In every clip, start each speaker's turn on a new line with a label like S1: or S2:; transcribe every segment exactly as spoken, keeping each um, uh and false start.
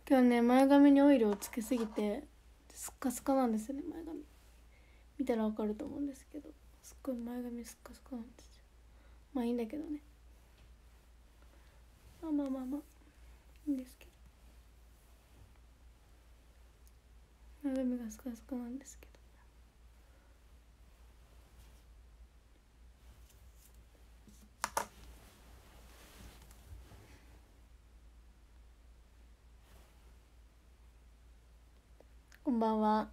S1: 今日ね前髪にオイルをつけすぎてスッカスカなんですよね。前髪見たらわかると思うんですけど、すっごい前髪スッカスカなんですよ。まあいいんだけどね、まあまあまあまあいいんですけど、前髪がスカスカなんですけど。こんばんは。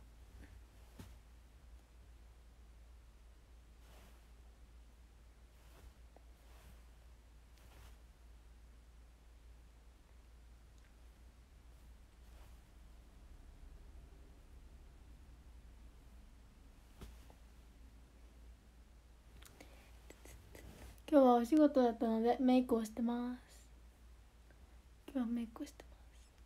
S1: 今日はお仕事だったのでメイクをしてます。今日はメイクをしてます。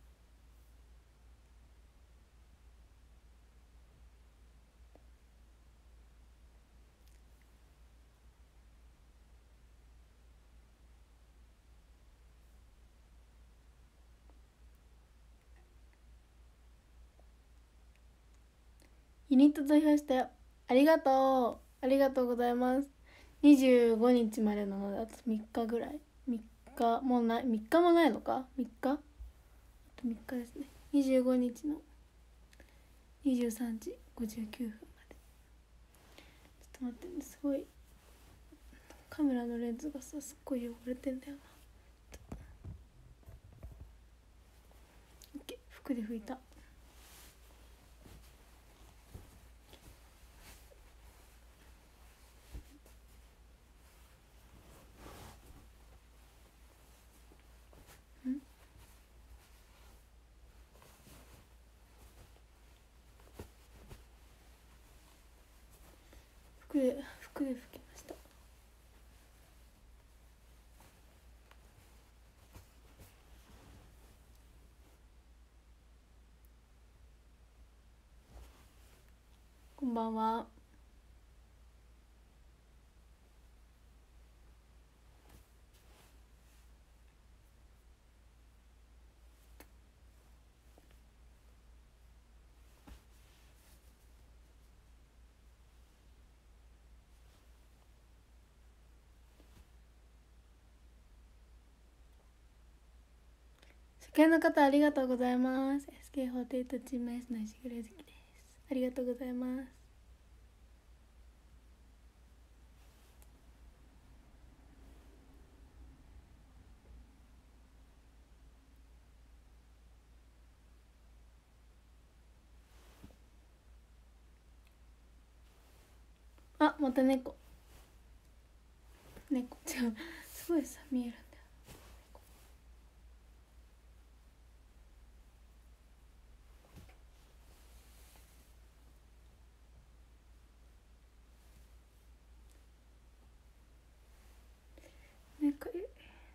S1: ユニット投票したよ。ありがとうありがとうございます。にじゅうごにちまでなのであとみっかぐらい。みっかもうないみっかもないのか。みっか、あとみっかですね。にじゅうごにちのにじゅうさんじごじゅうきゅうふんまで。ちょっと待ってね、すごいカメラのレンズがさすっごい汚れてんだよな。オッケー、服で拭いた。服で服で拭きました。こんばんは。初見の方ありがとうございます。 エスケーフォーティーエイト チーム S の石黒月です。ありがとうございます。あ、また猫猫違う、すごいさ見えるんだよ。猫いる。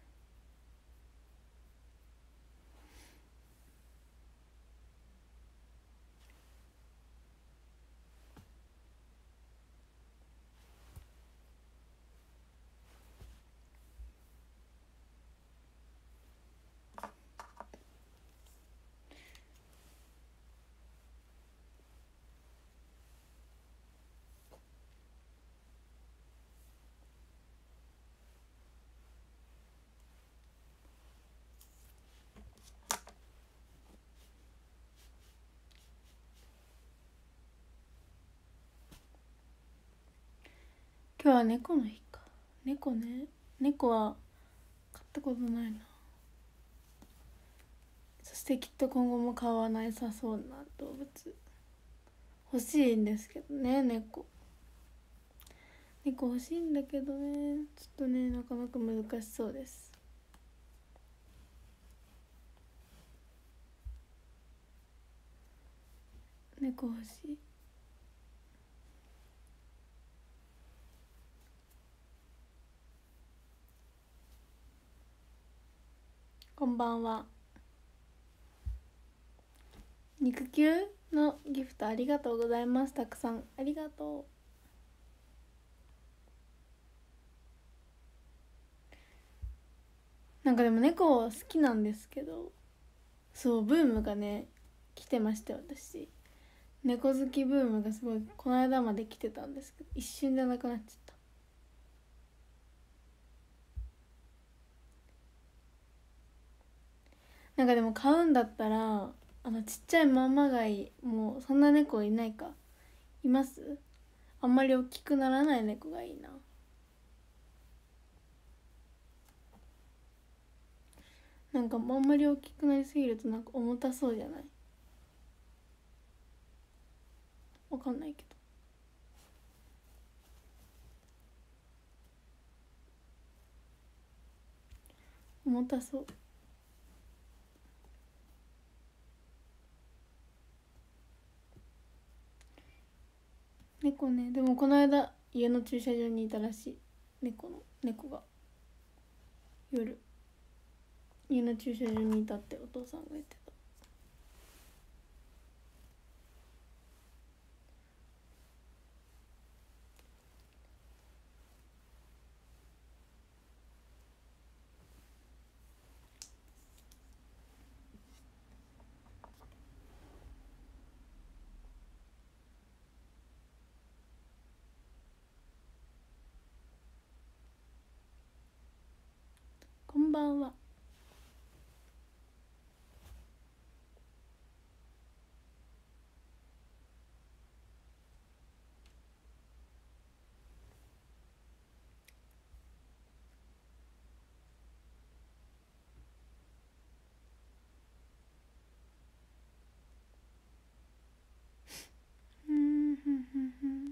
S1: 今日は猫の日か。猫ね、猫は飼ったことないな。そしてきっと今後も飼わないさそうな動物欲しいんですけどね。猫猫欲しいんだけどね、ちょっとねなかなか難しそうです。猫欲しい。こんばんは。肉球のギフトありがとうございます。たくさんありがとう。なんかでも猫好きなんですけど、 そうブームがね来てましたよ。私猫好きブームがすごいこの間まで来てたんですけど、一瞬でなくなっちゃった。なんかでも買うんだったらあのちっちゃいまんまがいい。もうそんな猫いないか。います？あんまり大きくならない猫がいいな。なんかあんまり大きくなりすぎるとなんか重たそうじゃない？わかんないけど重たそう。猫ね、でもこの間家の駐車場にいたらしい。猫の猫が夜家の駐車場にいたってお父さんが言ってた。こんばんは。うんふんふんふん。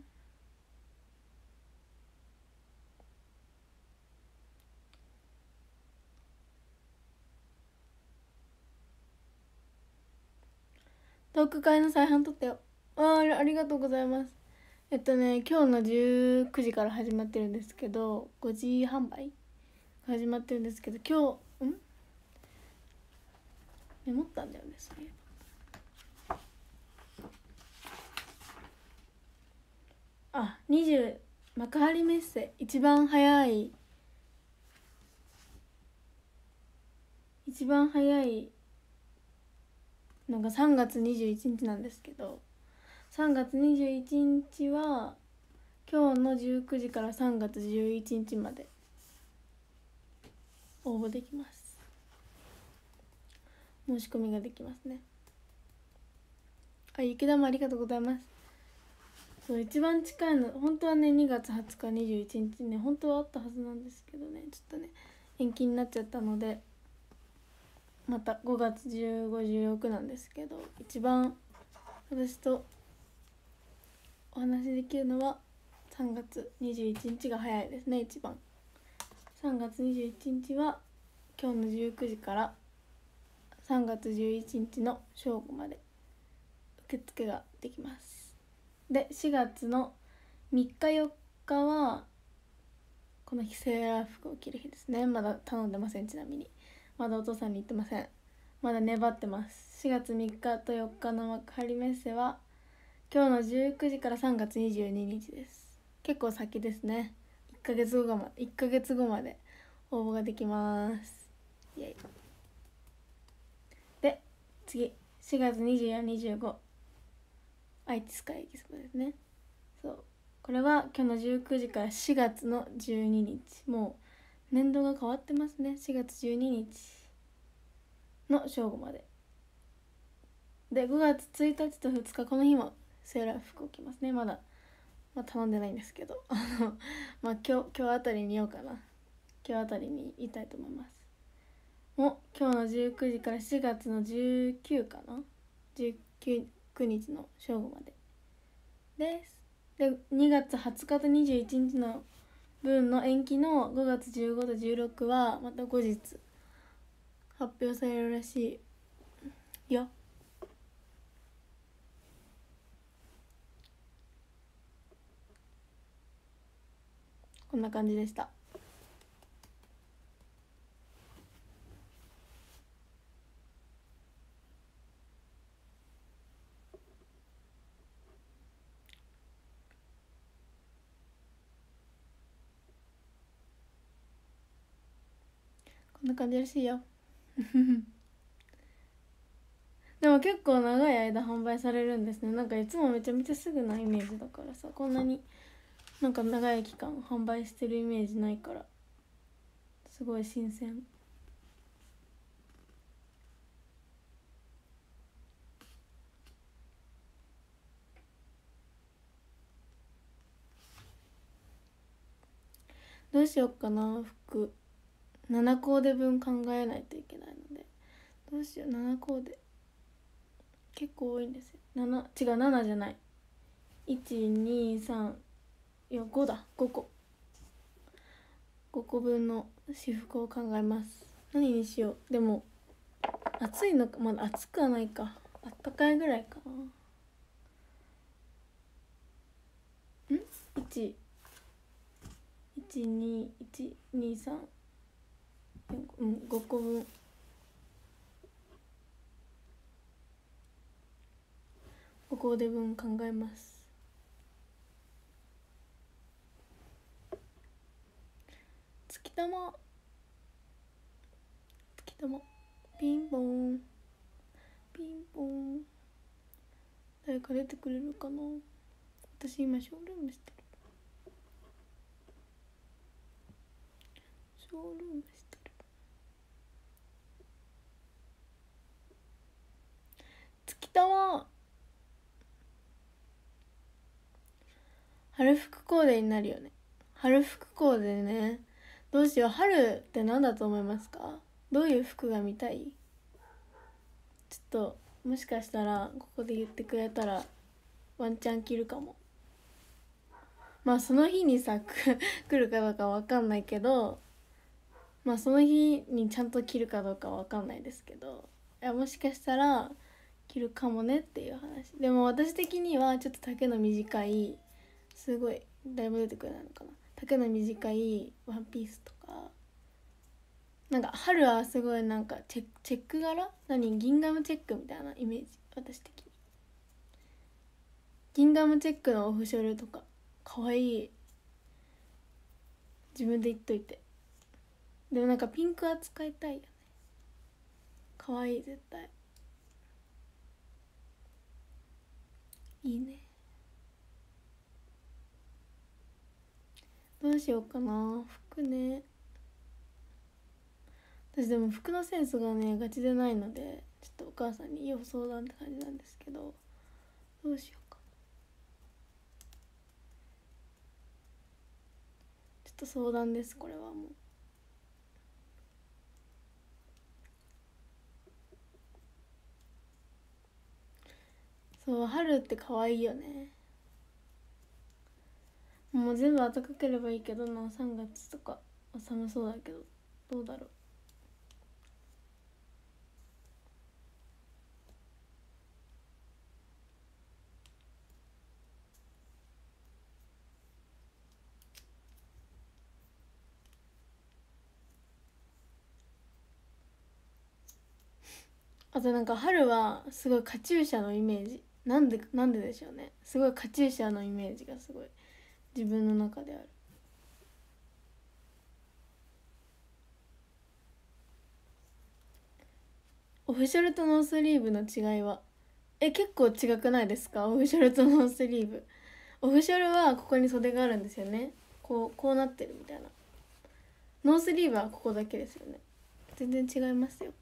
S1: トーク会の再販撮ったよ。あーありがとうございます。えっとね今日のじゅうくじから始まってるんですけど、ごじ販売始まってるんですけど、今日んメモったんだよねそれ。あにじゅう幕張メッセ一番早い一番早いのがさんがつにじゅういちにちなんですけど、さんがつにじゅういちにちは今日のじゅうくじからさんがつじゅういちにちまで応募できます。申し込みができますね。あ、雪玉ありがとうございます。そう一番近いの本当はねにがつはつかにじゅういちにちね、本当はあったはずなんですけどね、ちょっとね延期になっちゃったので、またごがつじゅうご、じゅうろくなんですけど、一番私とお話しできるのはさんがつにじゅういちにちが早いですね。一番さんがつにじゅういちにちは今日のじゅうくじからさんがつじゅういちにちの正午まで受付ができます。でしがつのみっかよっかはこの日セーラー服を着る日ですね。まだ頼んでません。ちなみにまだお父さんに言ってません。まだ粘ってます。しがつみっかとよっかの幕張メッセは今日のじゅうくじからさんがつにじゅうににちです。結構先ですね。いっかげつごがいっかげつごまで応募ができます。イエイ。で次しがつにじゅうよん、にじゅうご愛知スカイエキスポですね。そうこれは今日のじゅうくじからしがつのじゅうににち、もう年度が変わってますね。しがつじゅうににちの正午までで、ごがつついたちとふつかこの日もセーラー服を着ますね。まだ、まあ、頼んでないんですけどあのまあ今日今日あたりに言おうかな。今日あたりに言いたいと思います。もう今日のじゅうくじからしがつのじゅうくかな、じゅうくにちの正午までです。でにがつはつかとにじゅういちにちの分の延期のごがつじゅうごとじゅうろくはまた後日発表されるらしいよ。こんな感じでした。こんな感じらしいよでも結構長い間販売されるんですね。なんかいつもめちゃめちゃすぐなイメージだからさ、こんなになんか長い期間販売してるイメージないからすごい新鮮。どうしよっかな。服ななコーデ分考えないといけないので、どうしよう。ななコーデ結構多いんですよ。なな違うななじゃない、いちにさんいやごだ、ごこごこぶんの私服を考えます。何にしよう。でも暑いのか、まだ暑くはないか、あったかいぐらいかな。んいち いちに いちにさんうんごこぶん、ごコーデ分考えます。月玉月玉ピンポンピンポン、誰か出てくれるかな。私今ショールームしてる、ショールームしてる。月玉春服コーデになるよね。春服コーデね。どうしよう。春って何だと思いますか？どういう服が見たい？ちょっともしかしたらここで言ってくれたらワンチャン着るかも。まあその日にさ来るかどうかわかんないけど、まあその日にちゃんと着るかどうかわかんないですけど、いやもしかしたら着るかもねっていう話。でも私的にはちょっと丈の短い、すごい誰も出てくれないのかな、丈の短いワンピースとか、なんか春はすごいなんかチェック、チェック柄、何ギンガムチェックみたいなイメージ。私的にギンガムチェックのオフショルとかかわいい。自分で言っといて。でもなんかピンクは使いたいよね。かわいい、絶対いいね。どうしようかな服ね。私でも服のセンスがねガチでないので、ちょっとお母さんに要相談って感じなんですけど、どうしようか。ちょっと相談です、これはもう。そう、春って可愛いよね。もう全部暖かければいいけどな。さんがつとか寒そうだけど、どうだろう。あとなんか春はすごいカチューシャのイメージ、なんでなんででしょうね。すごいカチューシャのイメージがすごい自分の中である。オフショルとノースリーブの違いは、え結構違くないですか？オフショルとノースリーブ。オフショルはここに袖があるんですよね。こうこうなってるみたいな。ノースリーブはここだけですよね。全然違いますよ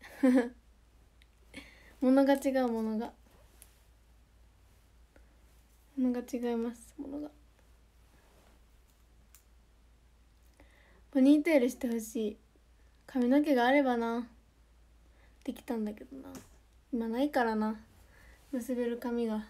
S1: ものが違う、ものがものが違います、ものが。ポニーテールしてほしい。髪の毛があればな、できたんだけどな。今ないからな、結べる髪が。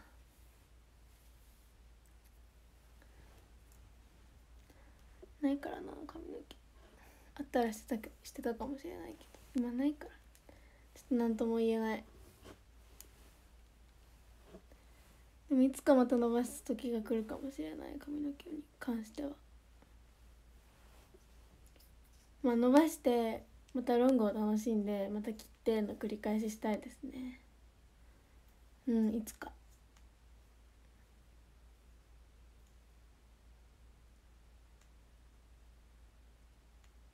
S1: ないからな、髪の毛。あったらしてたしてたかもしれないけど、今ないからちょっと何とも言えない。でもいつかまた伸ばす時が来るかもしれない、髪の毛に関しては。まあ伸ばしてまたロングを楽しんでまた切っての繰り返ししたいですね。うん、いつか。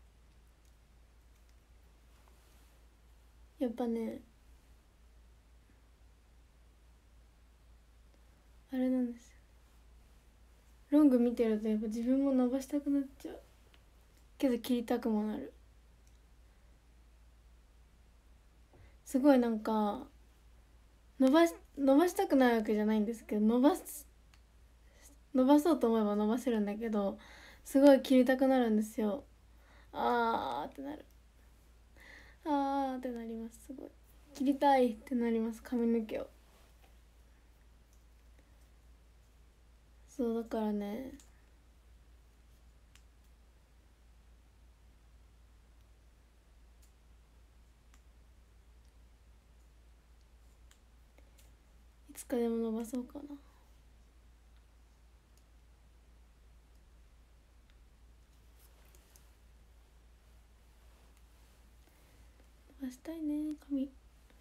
S1: やっぱね、 あれなんですよ。ロング見てるとやっぱ自分も伸ばしたくなっちゃうけど切りたくもなる。すごいなんか伸ばし伸ばしたくないわけじゃないんですけど、伸ばす伸ばそうと思えば伸ばせるんだけど、すごい切りたくなるんですよ。あーってなる。あーってなります。すごい切りたいってなります、髪の毛を。そうだからね、いつかでも伸ばそうかな。伸ばしたいね髪。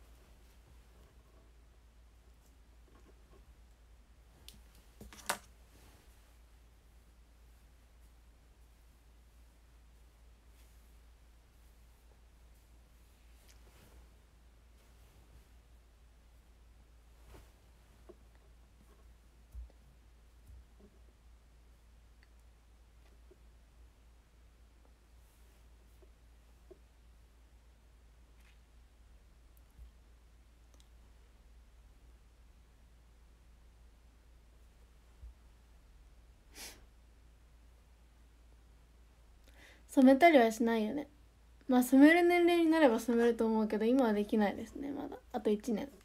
S1: 染めたりはしないよね。まあ染める年齢になれば染めると思うけど、今はできないですね。まだあといちねん、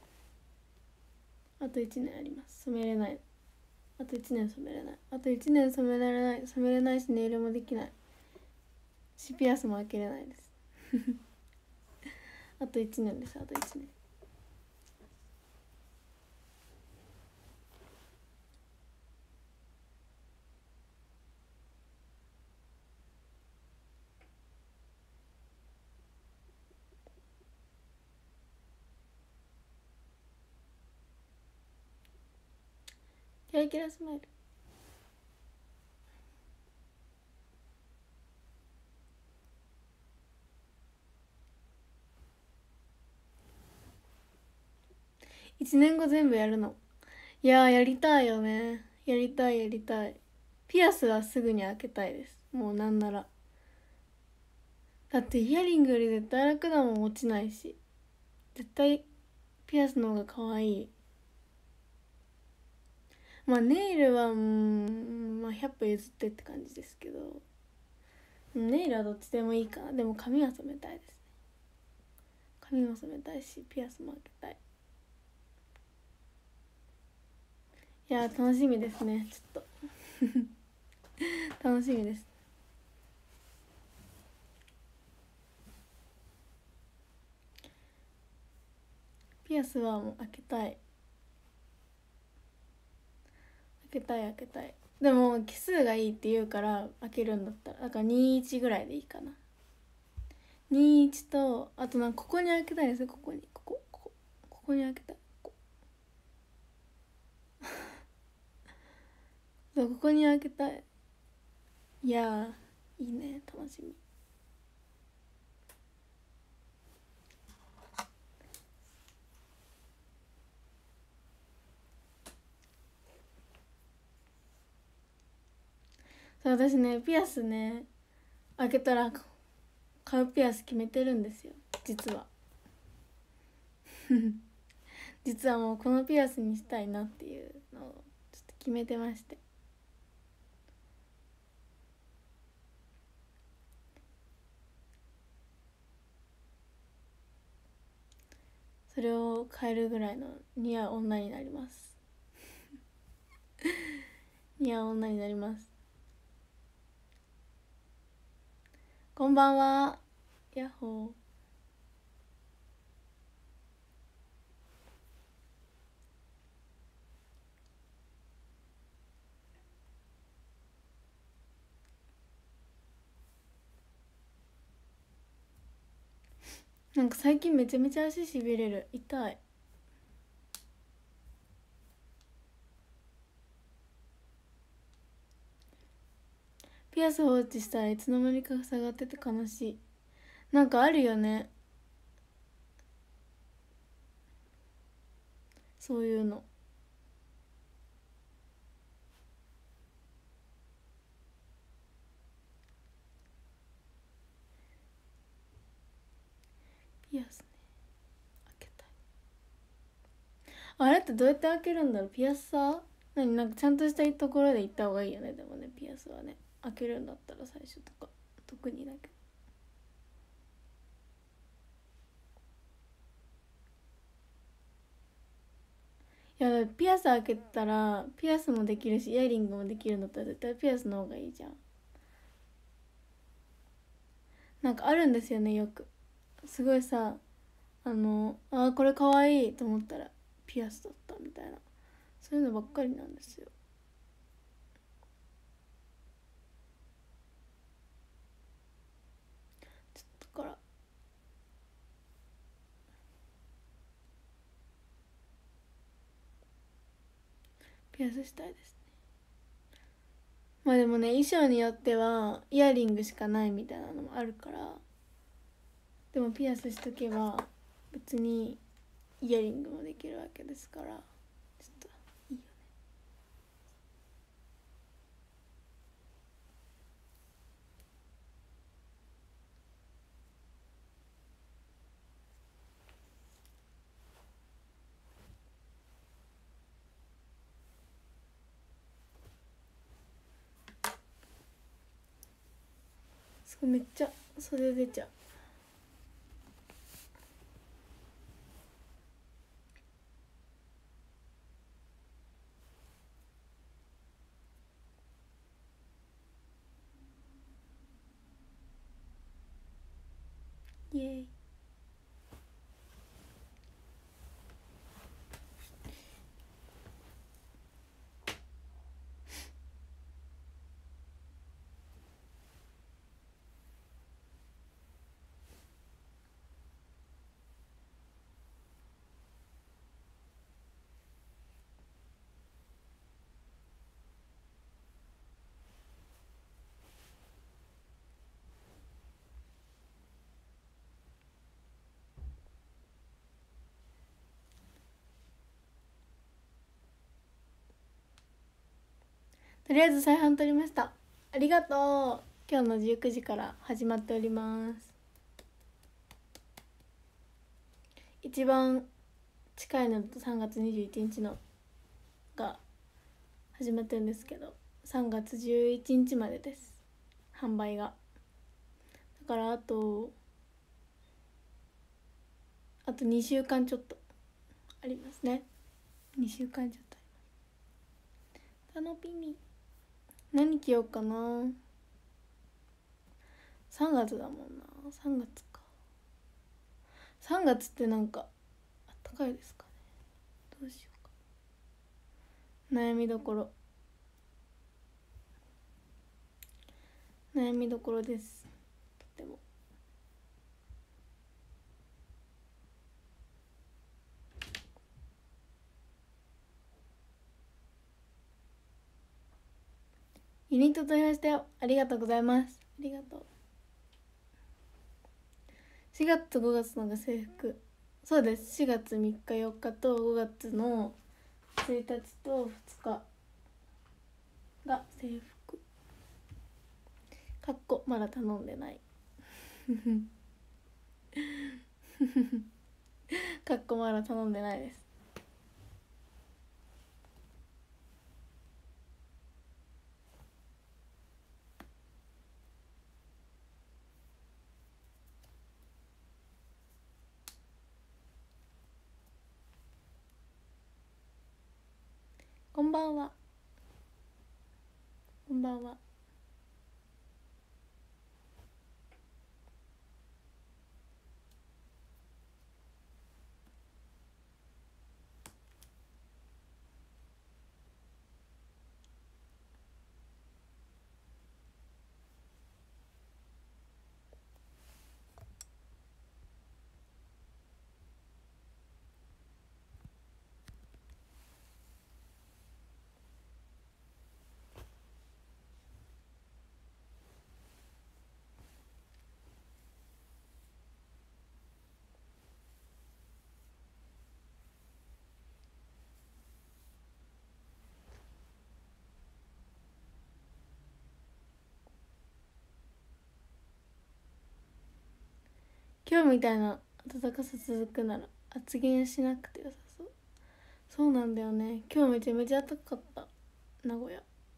S1: あといちねんあります。染めれない。あといちねん染めれない。あといちねん染められない。染めれないし、ネイルもできないし、ピアスも開けれないですあといちねんです。あといちねん。キラキラスマイル。いちねんご全部やるの？いやー、やりたいよね。やりたいやりたい。ピアスはすぐに開けたいです。もうなんなら。だってイヤリングより絶対楽だもん、落ちないし。絶対ピアスの方が可愛い。まあネイルはうん、まあひゃっぽ譲ってって感じですけど、ネイルはどっちでもいいかな。でも髪は染めたいですね。髪も染めたいし、ピアスも開けたい。いやー、楽しみですね。ちょっと楽しみです。ピアスはもう開けたい、開けたい開けたい。でも奇数がいいって言うから開けるんだったら、だからにじゅういちぐらいでいいかな。にじゅういちと、あとなんかここに開けたいですよ。ここに、ここここここに開けたい。ここそう、ここに開けたい。いやー、いいね、楽しみ。そう、私ねピアスね開けたら買うピアス決めてるんですよ、実は実はもうこのピアスにしたいなっていうのをちょっと決めてまして。それを変えるぐらいの似合う女になります似合う女になります。こんばんは。ヤッホー。なんか最近めちゃめちゃ足しびれる。痛い。ピアス放置したらいつの間にか下がってて悲しい。なんかあるよね、そういうの。 あれってどうやって開けるんだろう。ピアスさ何、なんかちゃんとしたところで行った方がいいよね。でもね、ピアスはね、開けるんだったら最初とか特にだけど。いや、ピアス開けたらピアスもできるしイヤリングもできるんだったら絶対ピアスの方がいいじゃん。なんかあるんですよね、よく。すごいさ、あのあーこれかわいいと思ったらピアスだったみたいな、そういうのばっかりなんですよ。だからピアスしたいですね。まあでもね、衣装によってはイヤリングしかないみたいなのもあるから、でもピアスしとけば別にイヤリングもできるわけですから、ちょっといいよね。すごいめっちゃ袖出ちゃう。イエーイ。とりあえず再販取りました。ありがとう。今日のじゅうくじから始まっております。一番近いのだとさんがつにじゅういちにちのが始まってるんですけど、さんがつじゅういちにちまでです、販売が。だからあとあとにしゅうかんちょっとありますね。にしゅうかんちょっとあります。楽しみ。何着ようかな。さんがつだもんな。さんがつか。さんがつってなんかあったかいですかね。どうしようか。悩みどころ悩みどころです。とても。ユニット取りましたよ。ありがとうございます。ありがとう。しがつとごがつのが制服。そうです。しがつみっかよっかとごがつのついたちとふつかが制服。かっこまだ頼んでないかっこまだ頼んでないです。こんばんは。こんばんは。今日みたいな暖かさ続くなら発言しなくてよさそう。 そうなんだよね。今日めちゃめちゃ暖かった。名古屋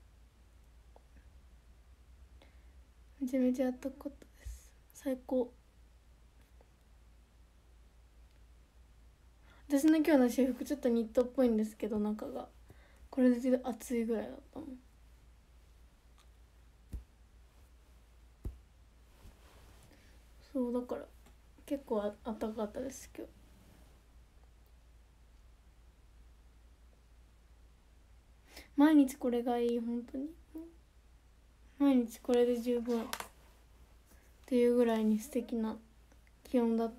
S1: めちゃめちゃ暖かかったです。最高。私の今日の私服ちょっとニットっぽいんですけど、中がこれで暑いぐらいだったもん。そうだから結構あ暖かかったです今日。毎日これがいい、本当に毎日これで十分っていうぐらいに素敵な気温だった。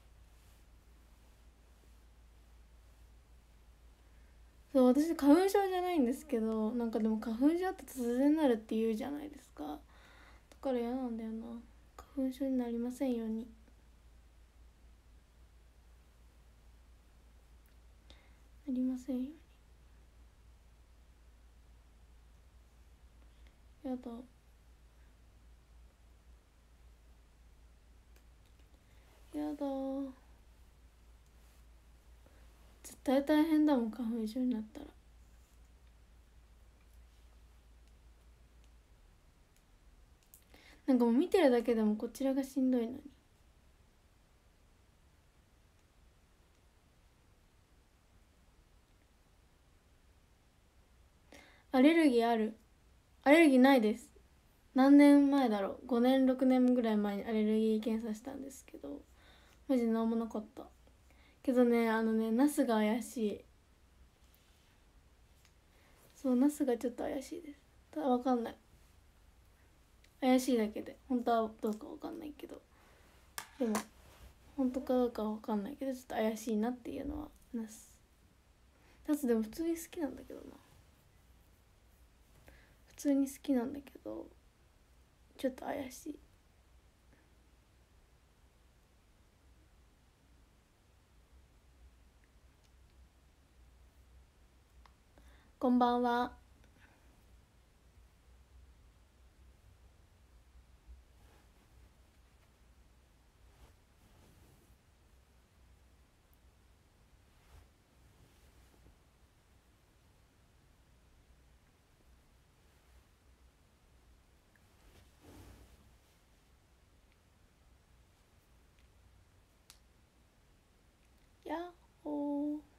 S1: そう、私花粉症じゃないんですけど、なんかでも花粉症って突然なるって言うじゃないですか。だから嫌なんだよな。花粉症になりませんように。なりませんように。やだやだ、絶対大変だもん、花粉症になったら。なんかもう見てるだけでもこちらがしんどいのに。アレルギーある？アレルギーないです。何年前だろう、ごねんろくねんぐらい前にアレルギー検査したんですけど、マジ何もなかったけどね。あのね、ナスが怪しい。そう、ナスがちょっと怪しいです。ただ分かんない、怪しいだけで、本当はどうか分かんないけど、でも本当かどうかは分かんないけど、ちょっと怪しいなっていうのはナス。ナスでも普通に好きなんだけどな。普通に好きなんだけど、ちょっと怪しい。こんばんは。やっほー。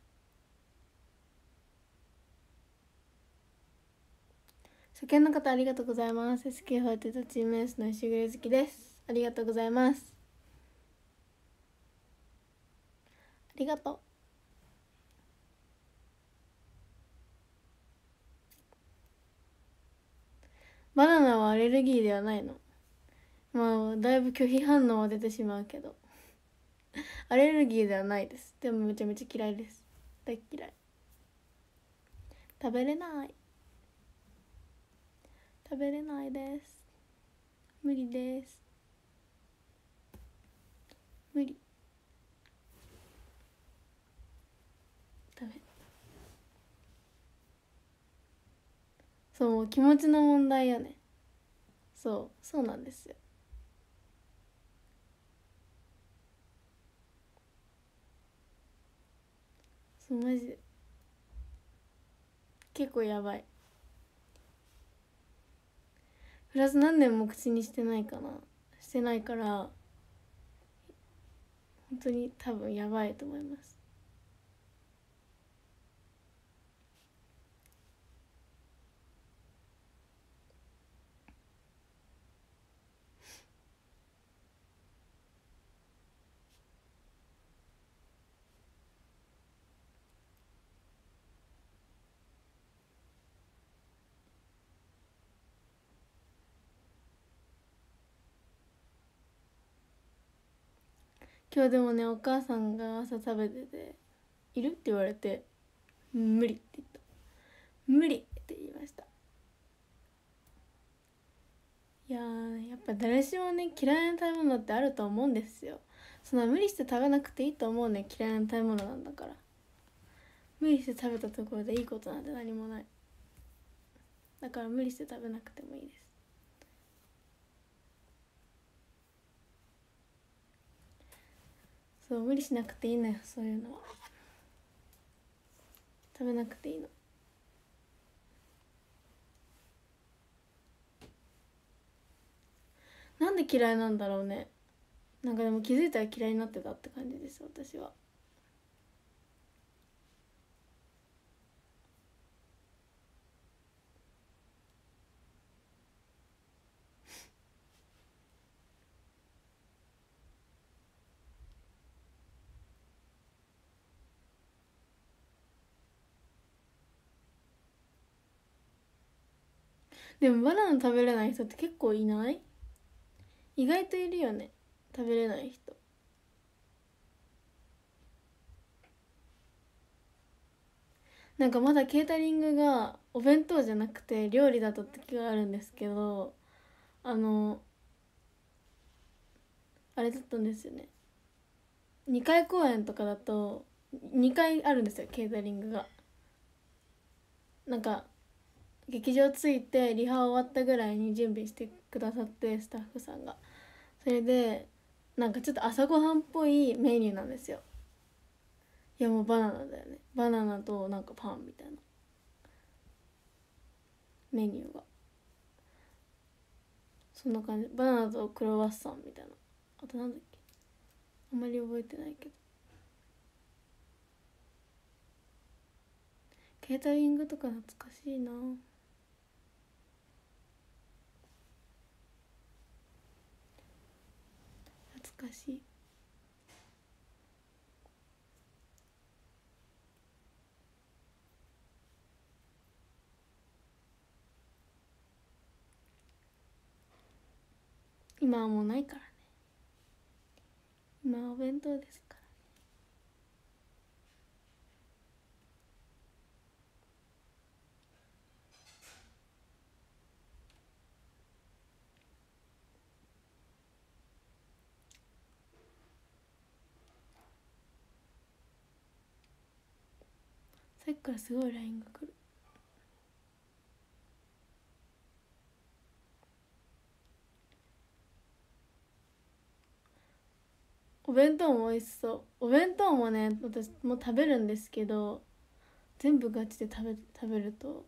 S1: 初見の方ありがとうございます。 エスケーフォーティー チームエースの石栗月です。ありがとうございます。ありがとう。バナナはアレルギーではないの？まあだいぶ拒否反応は出てしまうけど、アレルギーではないです。でもめちゃめちゃ嫌いです。大っ嫌い。食べれない、食べれないです。無理です、無理。ダメ。そう、気持ちの問題よね。そうそうなんですよ。そう、マジで結構やばい。プラス何年も口にしてないかな、してないから、本当に多分やばいと思います。今日でもね、お母さんが朝食べてて「いる?」って言われて「無理」って言った。無理って言いました。いやー、やっぱ誰しもね、嫌いな食べ物ってあると思うんですよ。そんな無理して食べなくていいと思うね。嫌いな食べ物なんだから。無理して食べたところでいいことなんて何もない。だから無理して食べなくてもいいです。そう、無理しなくていいのよ、そういうのは。 食べなくていいの。なんで嫌いなんだろうね。なんかでも気づいたら嫌いになってたって感じです私は。でもバナナ食べれない人って結構いない？意外といるよね、食べれない人。なんかまだケータリングがお弁当じゃなくて料理だった時があるんですけど、あのあれだったんですよね。にかい公演とかだとにかいあるんですよケータリングが。なんか劇場着いてリハ終わったぐらいに準備してくださって、スタッフさんが。それでなんかちょっと朝ごはんっぽいメニューなんですよ。いやもうバナナだよね。バナナとなんかパンみたいなメニューがそんな感じ。バナナとクロワッサンみたいな。あとなんだっけ、あんまり覚えてないけど。ケータリングとか懐かしいな。懐かしい。今はもうないからね。今はお弁当ですから。さっきからすごい ライン が来る。お弁当も美味しそう。お弁当もね私も食べるんですけど、全部ガチで食べ食べると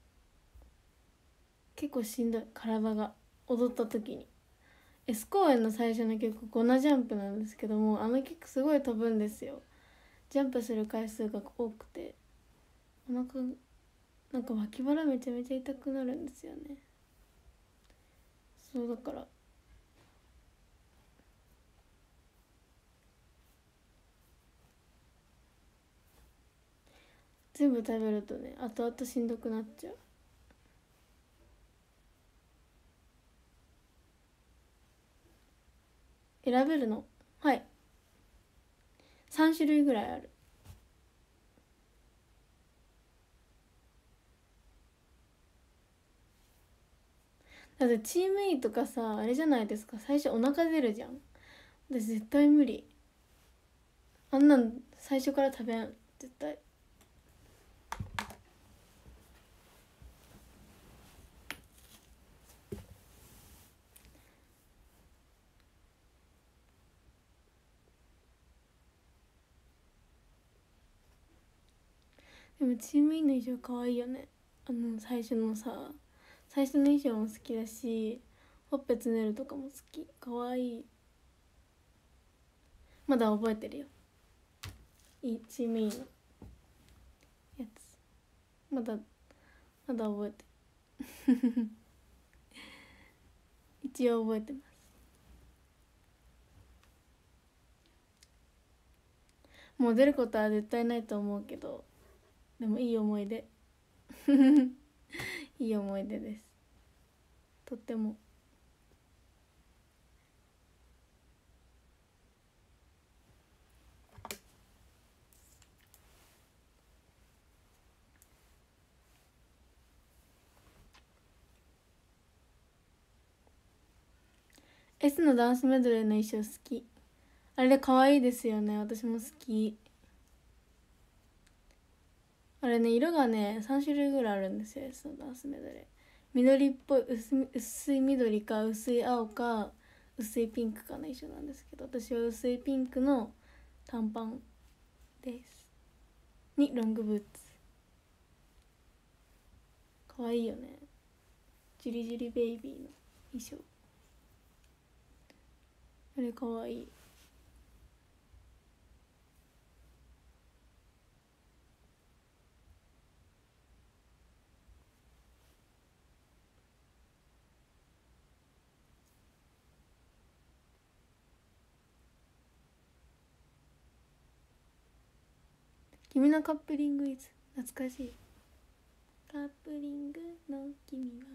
S1: 結構しんどい、体が。踊った時に S 公演の最初の曲ゴナジャンプなんですけども、あの曲すごい飛ぶんですよ。ジャンプする回数が多くてお腹なんか脇腹めちゃめちゃ痛くなるんですよね。そうだから全部食べるとね後々しんどくなっちゃう。選べるの？はい、さん種類ぐらいある。だってチーム E とかさあれじゃないですか、最初お腹出るじゃん。私絶対無理。あんなん最初から食べん絶対。でもチーム E の衣装可愛いよね。あの最初のさ最初の衣装も好きだし、ほっぺつねるとかも好き。可愛い。まだ覚えてるよ、いチーム E のやつ。まだまだ覚えてる一応覚えてます。もう出ることは絶対ないと思うけど、でもいい思い出いい思い出です、とっても。 S のダンスメドレーの衣装好き。あれ可愛いですよね、私も好き。あれね色がねさん種類ぐらいあるんですよ、S のダンスメドレー。緑っぽい 薄, 薄い緑か薄い青か薄いピンクかの衣装なんですけど、私は薄いピンクの短パンですにロングブーツ。 かわいいよね。ジュリジュリベイビーの衣装、あれかわいい。君のカップリングイズ、懐かしい。カップリングの君は、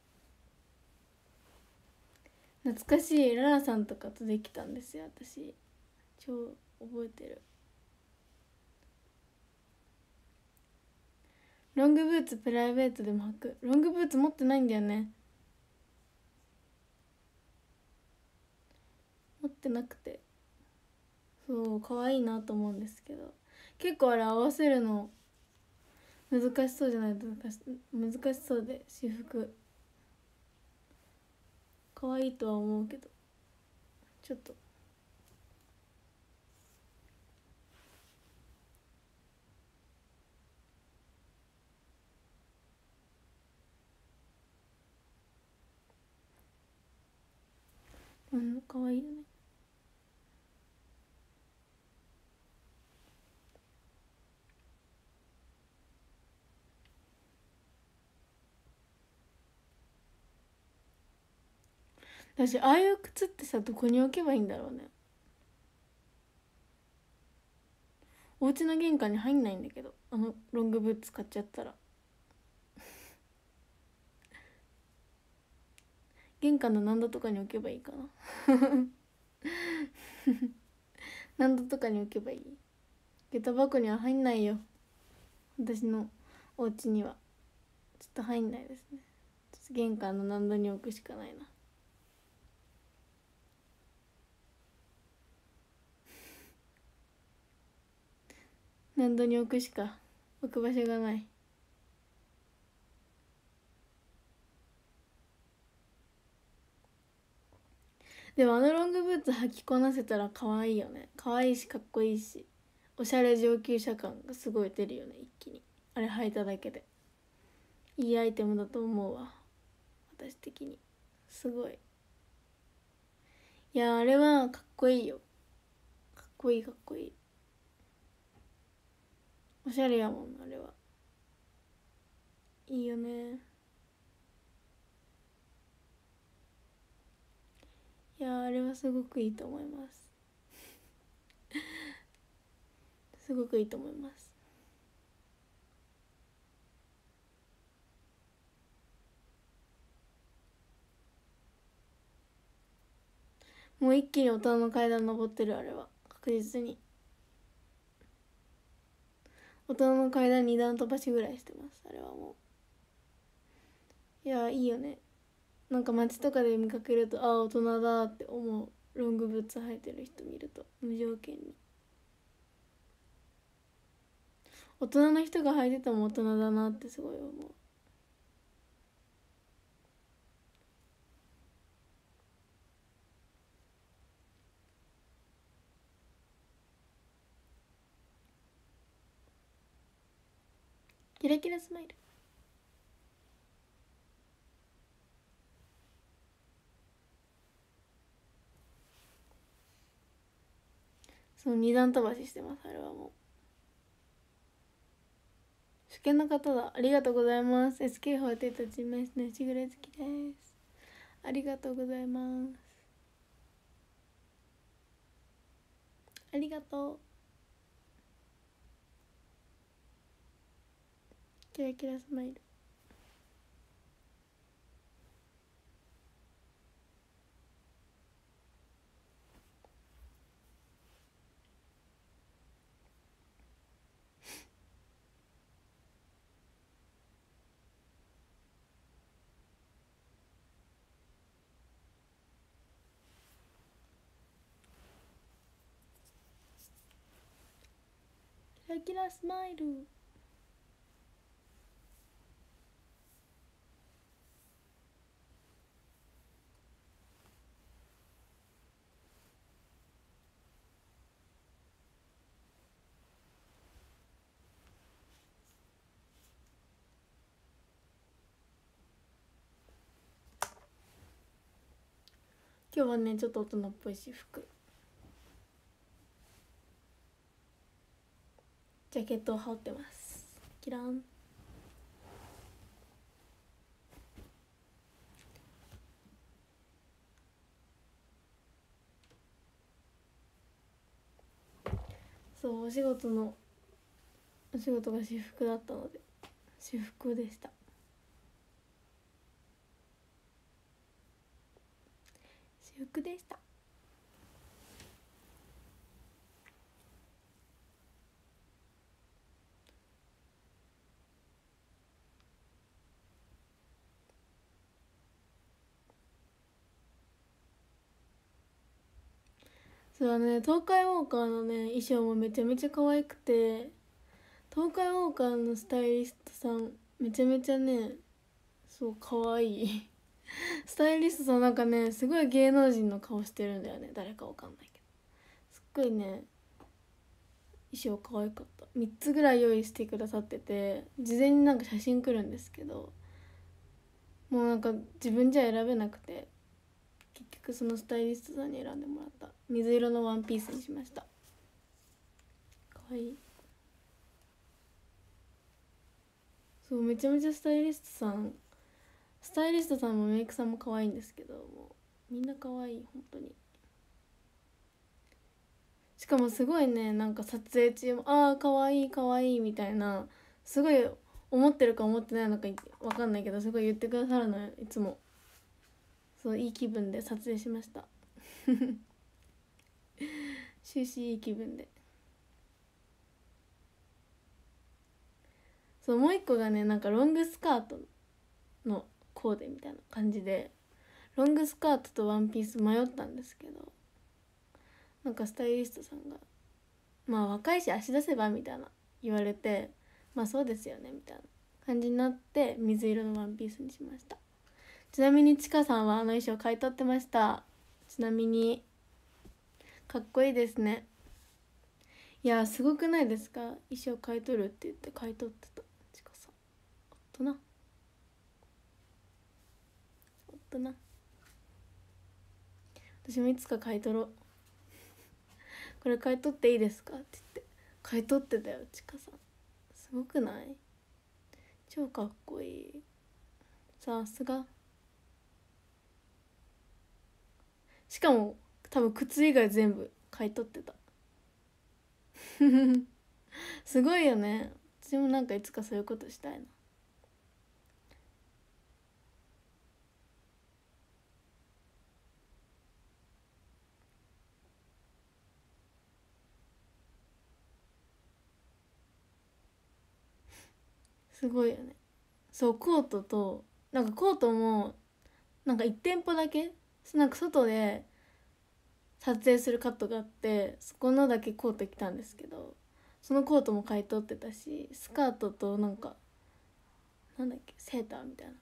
S1: 懐かしい。ララさんとかとできたんですよ私、超覚えてる。ロングブーツプライベートでも履く。ロングブーツ持ってないんだよね、持ってなくて、そう可愛いなと思うんですけど、結構あれ合わせるの難しそうじゃないと、難し難しそうで、私服可愛いとは思うけど、ちょっとうん可愛いよね。私ああいう靴ってさ、どこに置けばいいんだろうね。お家の玄関に入んないんだけど、あのロングブーツ買っちゃったら。玄関の難度とかに置けばいいかな。難度とかに置けばいい。下駄箱には入んないよ、私のお家には。ちょっと入んないですね。玄関の難度に置くしかないな。難度に置くしか置く場所がない。でもあのロングブーツ履きこなせたら可愛いよね。可愛いしかっこいいし、おしゃれ上級者感がすごい出るよね、一気に。あれ履いただけでいいアイテムだと思うわ、私的に。すごい。いやあれはかっこいいよ。かっこいいかっこいい。おしゃれやもんあれは。いいよね。いやあれはすごくいいと思います。すごくいいと思います。もう一気に大人の階段登ってる、あれは確実に。大人の階段二段飛ばしぐらいしてます、あれはもう。いやいいよね。なんか街とかで見かけると、ああ大人だって思う。ロングブーツ履いてる人見ると、無条件に。大人の人が履いてても大人だなってすごい思う。キラキラスマイル。その二段飛ばししてます、あれはもう。初見の方だ、ありがとうございます。 エスケーフォーティー とチーム S のしぐれ好きです。ありがとうございます。ありがとう。キラキラスマイル。キラキラスマイル。 今日はねちょっと大人っぽい私服、ジャケットを羽織ってます。キラン。そう、お仕事のお仕事が私服だったので私服でした。私服でした。そうね、東海ウォーカーのね衣装もめちゃめちゃ可愛くて、東海ウォーカーのスタイリストさんめちゃめちゃね、そう可愛いスタイリストさんなんかねすごい芸能人の顔してるんだよね。誰かわかんないけどすっごいね衣装可愛かった。みっつぐらい用意してくださってて、事前になんか写真来るんですけど、もうなんか自分じゃ選べなくて結局そのスタイリストさんに選んでもらった水色のワンピースにしました。かわいい。そうめちゃめちゃスタイリストさんスタイリストさんもメイクさんも可愛いんですけど、もうみんな可愛い本当に。しかもすごいね、なんか撮影中もああ可愛い可愛いみたいな、すごい思ってるか思ってないのか分かんないけどすごい言ってくださるのよいつも。そういい気分で撮影しました終始いい気分で。そうもう一個がね、なんかロングスカートのコーデみたいな感じで、ロングスカートとワンピース迷ったんですけど、なんかスタイリストさんがまあ若いし足出せばみたいな言われて、まあそうですよねみたいな感じになって水色のワンピースにしました。ちなみにちかさんはあの衣装買い取ってました。ちなみにかっこいいですね。いやすごくないですか、衣装買い取るって言って買い取ってたちかさん。大人大人。私もいつか買い取ろうこれ買い取っていいですかって言って買い取ってたよちかさん。すごくない？超かっこいい。さすが。しかも多分靴以外全部買い取ってたすごいよね。私もなんかいつかそういうことしたいな。すごいよね。そうコートとなんかコートもなんかいち店舗だけなんか外で撮影するカットがあって、そこのだけコート着たんですけど、そのコートも買い取ってたし、スカートとなんかなんだっけセーターみたいな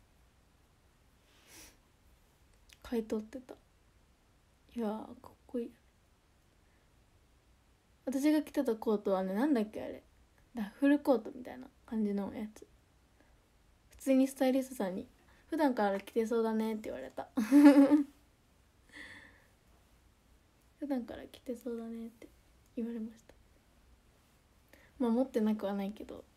S1: 買い取ってた。いやーかっこいい。私が着てたコートはね、なんだっけあれダッフルコートみたいな感じのやつ。普通にスタイリストさんに普段から着てそうだねって言われた普段から着てそうだねって言われました。まあ持ってなくはないけど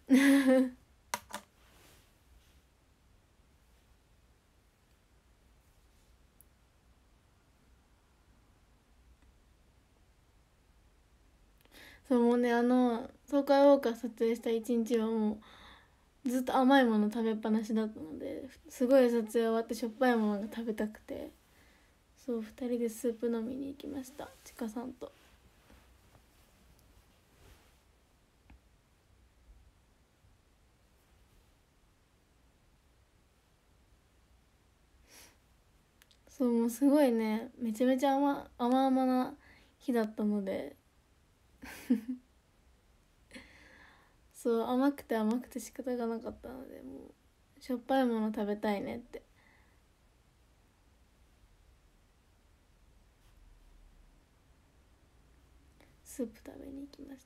S1: そうもうね、あの東海ウォーカー撮影した一日はもうずっと甘いもの食べっぱなしだったので、すごい撮影終わってしょっぱいものが食べたくて、そうふたりでスープ飲みに行きました、ちかさんと。そうもうすごいね、めちゃめちゃ甘甘々な日だったのでそう甘くて甘くて仕方がなかったので、もうしょっぱいもの食べたいねってスープ食べに行きました。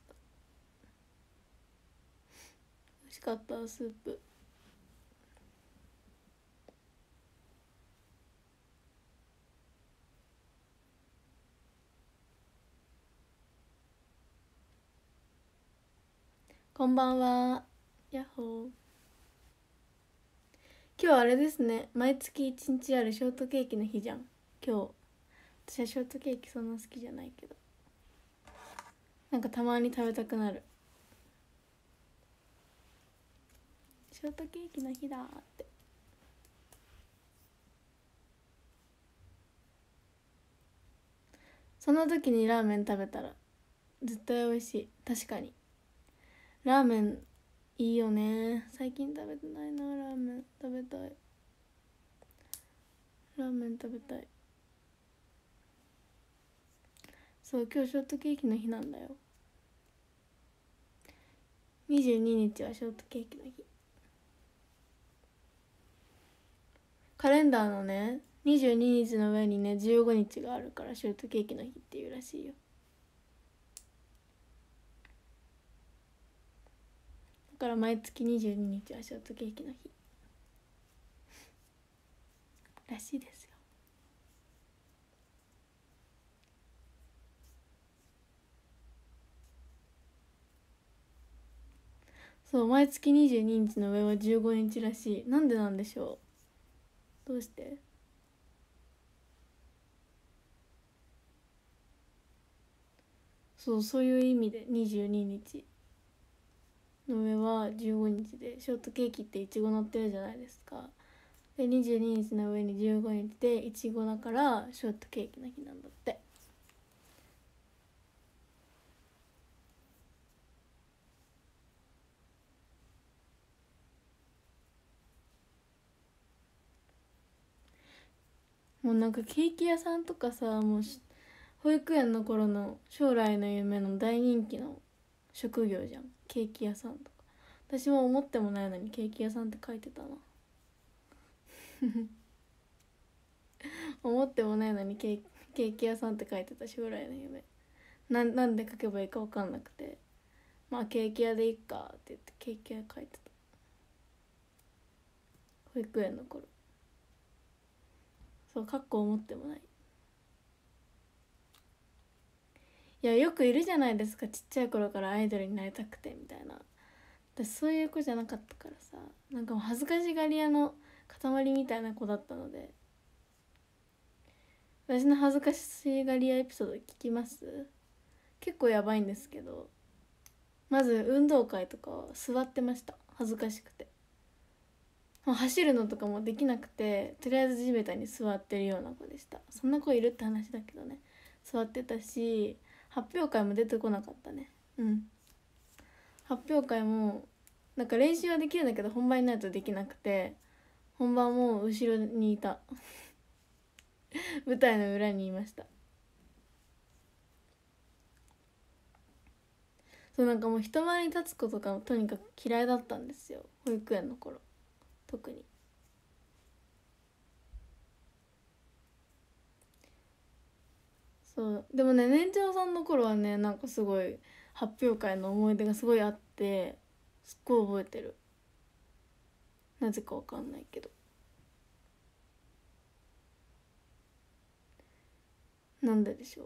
S1: 美味しかったスープ。 こんばんは。やっほー。今日あれですね、毎月いちにちあるショートケーキの日じゃん今日。私はショートケーキそんな好きじゃないけど、なんかたまに食べたくなる。ショートケーキの日だーって。その時にラーメン食べたら絶対美味しい。確かにラーメンいいよね。最近食べてないな。ラーメン食べたい。ラーメン食べたい。そう、今日ショートケーキの日なんだよ。にじゅうににちはショートケーキの日。カレンダーのねにじゅうににちの上にねじゅうごにちがあるからショートケーキの日っていうらしいよ。だから毎月にじゅうににちはショートケーキの日らしいですよ。そう、毎月にじゅうににちの上はじゅうごにちらしい。なんでなんでしょう。どうして？そう、そういう意味でにじゅうににちの上はじゅうごにちで、ショートケーキっていちご乗ってるじゃないですか。でにじゅうににちの上にじゅうごにちでいちごだからショートケーキの日なんだって。もうなんかケーキ屋さんとかさ、もう保育園の頃の将来の夢の大人気の職業じゃん、ケーキ屋さんとか。私も思ってもないのにケーキ屋さんって書いてたな思ってもないのにケーケーキ屋さんって書いてた将来の夢。ななんで書けばいいか分かんなくて、まあケーキ屋でいっかって言ってケーキ屋書いてた。保育園の頃。そう、かっこ思ってもない。いや、よくいるじゃないですか、ちっちゃい頃からアイドルになりたくてみたいな。私そういう子じゃなかったからさ、なんかもう恥ずかしがり屋の塊みたいな子だったので。私の恥ずかしがり屋エピソード聞きます？結構やばいんですけど、まず運動会とかは座ってました。恥ずかしくて。走るのとかもできなくて、とりあえず地べたに座ってるような子でした。そんな子いるって話だけどね。座ってたし、発表会も出てこなかったね。うん、発表会もなんか練習はできるんだけど本番になるとできなくて、本番も後ろにいた舞台の裏にいました。そう、なんかもう人前に立つことがとにかく嫌いだったんですよ、保育園の頃特に。そうでもね、年長さんの頃はね、なんかすごい発表会の思い出がすごいあって、すっごい覚えてる。なぜかわかんないけど。なんででしょう。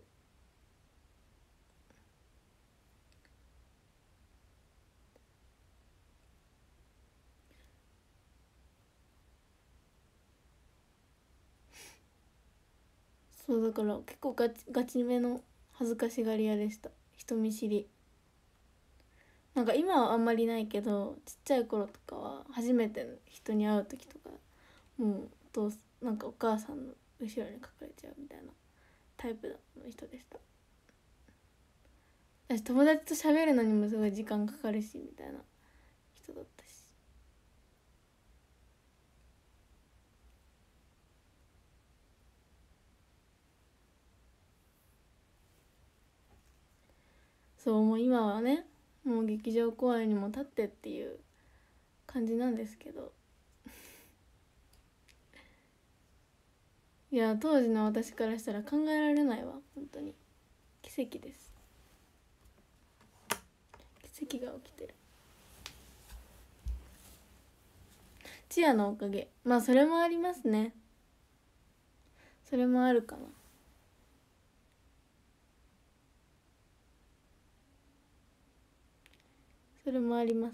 S1: そうだから結構ガチガチめの恥ずかしがり屋でした。人見知り。なんか今はあんまりないけど、ちっちゃい頃とかは初めて人に会う時とか、もうお父なんかお母さんの後ろに隠れちゃうみたいなタイプの人でした。私友達と喋るのにもすごい時間かかるしみたいな人だったし。そう、もう今はね、もう劇場公演にも立ってっていう感じなんですけど、いや当時の私からしたら考えられないわ、本当に。奇跡です。奇跡が起きてる。チアのおかげ。まあそれもありますね。それもあるかな。 それもあります。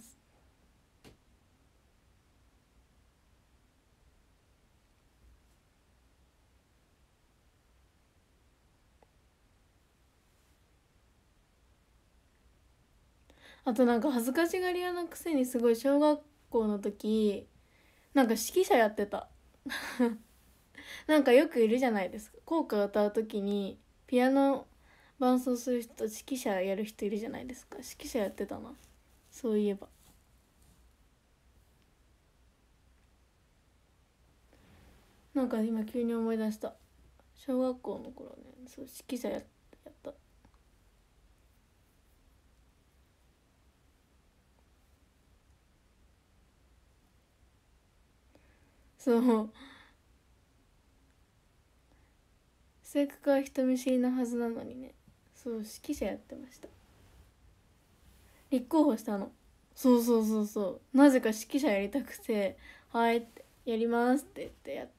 S1: あとなんか恥ずかしがり屋なくせにすごい小学校の時なんか指揮者やってたなんかよくいるじゃないですか、校歌歌う時にピアノ伴奏する人、指揮者やる人いるじゃないですか。指揮者やってたな、そういえば。なんか今急に思い出した。小学校の頃ね、そう指揮者ややった。そう性格は人見知りなはずなのにね、そう指揮者やってました。立候補したの。そうそうそうそう、なぜか指揮者やりたくて「はい」って「やります」って言ってやっ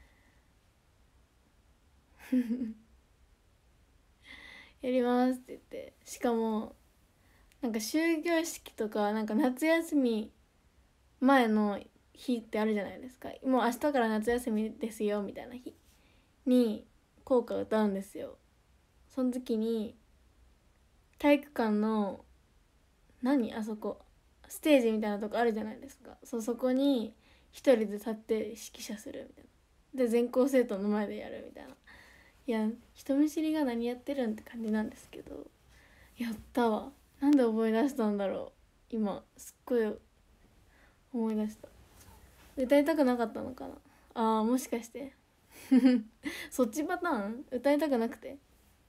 S1: やりますって言って、しかもなんか終業式とかなんか夏休み前の日ってあるじゃないですか。もう明日から夏休みですよみたいな日に校歌を歌うんですよ。その時に体育館の何あそこステージみたいなとこあるじゃないですか。そう、そこに一人で立って指揮者するみたいな。で全校生徒の前でやるみたいな。いや人見知りが何やってるんって感じなんですけど、やったわ。なんで思い出したんだろう、今すっごい思い出した。歌いたくなかったのかな。あーもしかしてそっちパターン、歌いたくなくて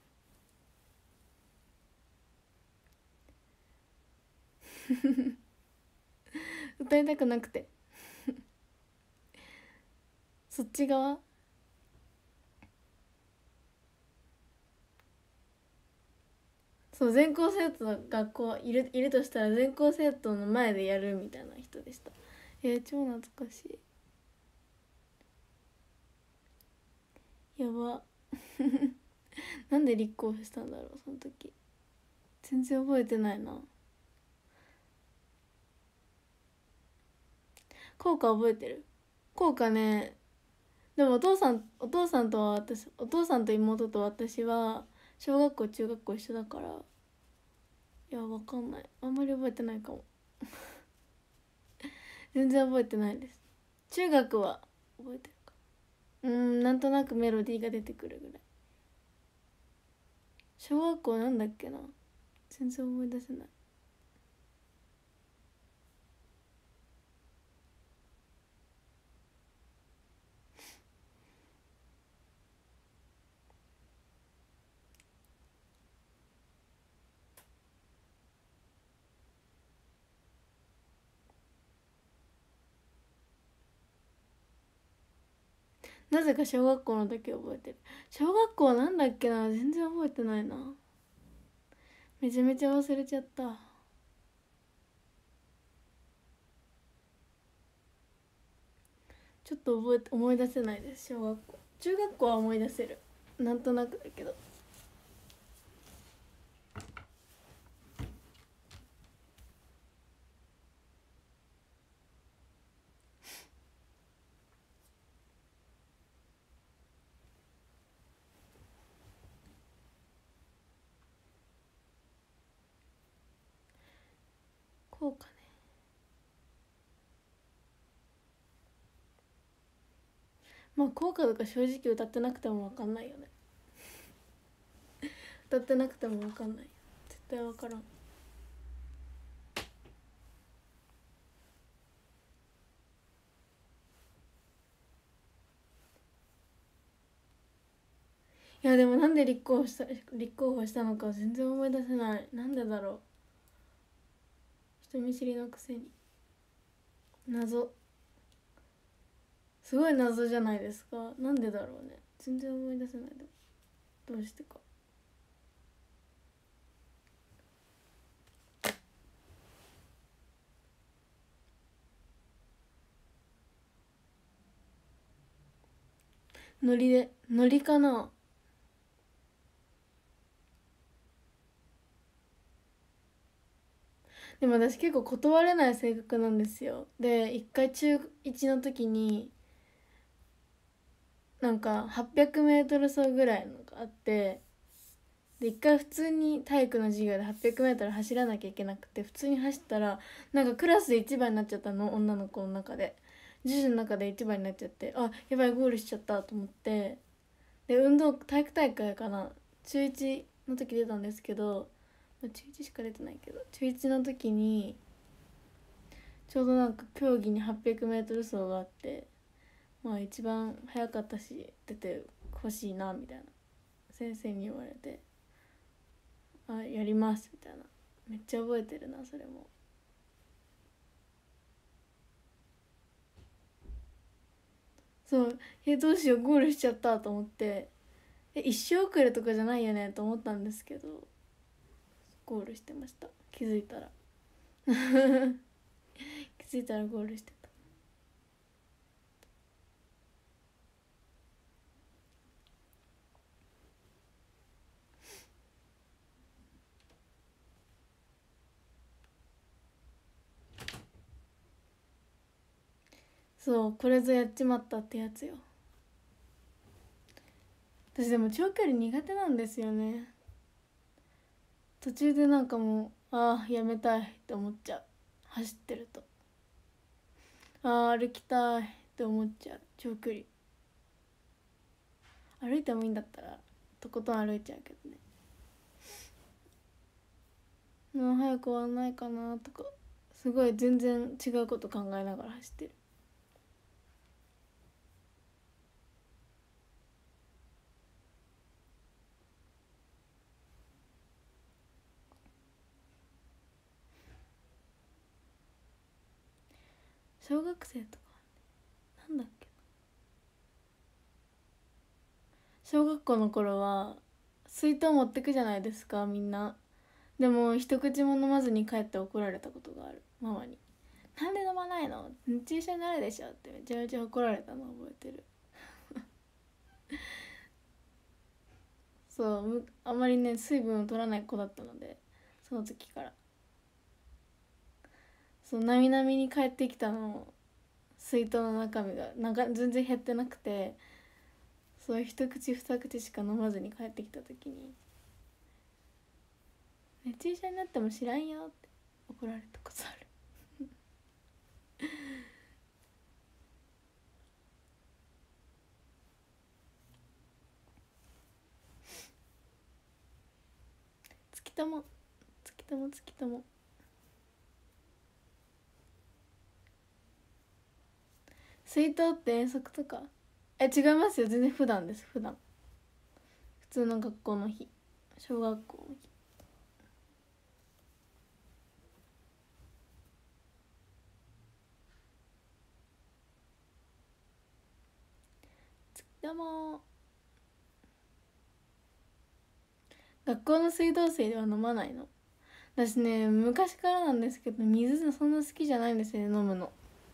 S1: 歌いたくなくてそっち側。そう、全校生徒の学校いるいるとしたら全校生徒の前でやるみたいな人でした。えー、超懐かしい。やばなんで立候補したんだろうその時。全然覚えてないな。効果覚えてる。効果ね、でもお父さんお父さんとは私お父さんと妹と私は小学校中学校一緒だから、いやわかんない、あんまり覚えてないかも全然覚えてないです。中学は覚えてるか、うーんなんとなくメロディーが出てくるぐらい。小学校なんだっけな、全然思い出せない。なぜか小学校の時覚えてる。小学校なんだっけな、全然覚えてないな。めちゃめちゃ忘れちゃった。ちょっと覚えて思い出せないです。小学校中学校は思い出せる、なんとなくだけど。こうかね。まあ効果とか正直歌ってなくても分かんないよね歌ってなくても分かんない、絶対分からん。いやでもなんで立候補した立候補したのか全然思い出せない。なんでだろう、人見知りのくせに。謎、すごい謎じゃないですか。なんでだろうね、全然思い出せない。でもどうしてか。ノリでノリかな。ででも私結構断れない性格なんですよ。で一回中いちの時になんか はっぴゃくメートル 走ぐらいのがあって、で一回普通に体育の授業で はっぴゃくメートル 走らなきゃいけなくて、普通に走ったらなんかクラスでいちばんになっちゃったの、女の子の中で女子の中でいちばんになっちゃって、あやばいゴールしちゃったと思って、で運動体育大会かな、中いちの時出たんですけど、中いちしか出てないけど中いちの時にちょうどなんか競技に はっぴゃくメートル 走があって、まあ一番早かったし出てほしいなみたいな先生に言われて、あやりますみたいな。めっちゃ覚えてるなそれも。そうえどうしようゴールしちゃったと思って、え一生遅れとかじゃないよねと思ったんですけど、ゴールしてました。気づいたら気づいたらゴールしてた。そうこれぞやっちまったってやつよ。私でも長距離苦手なんですよね。途中でなんかもうああやめたいって思っちゃう。走ってるとああ歩きたいって思っちゃう。長距離歩いてもいいんだったらとことん歩いちゃうけどね。もう早く終わんないかなとかすごい全然違うこと考えながら走ってる。小学生とかなんだっけ、小学校の頃は水筒持ってくじゃないですかみんな。でも一口も飲まずに帰って怒られたことがあるママに。なんで飲まないの熱中症になるでしょってめちゃめちゃ怒られたの覚えてるそうあまりね水分を取らない子だったので、その時からそうなみなみに帰ってきたの水筒の中身がなんか全然減ってなくて、そう一口二口しか飲まずに帰ってきた時に熱中症になっても知らんよって怒られたことある月とも月とも月とも水筒って遠足とかえ違いますよ全然普段です。普段普通の学校の日、小学校の日。でも学校の水道水では飲まないの。私ね昔からなんですけど水そんな好きじゃないんですよね飲むの。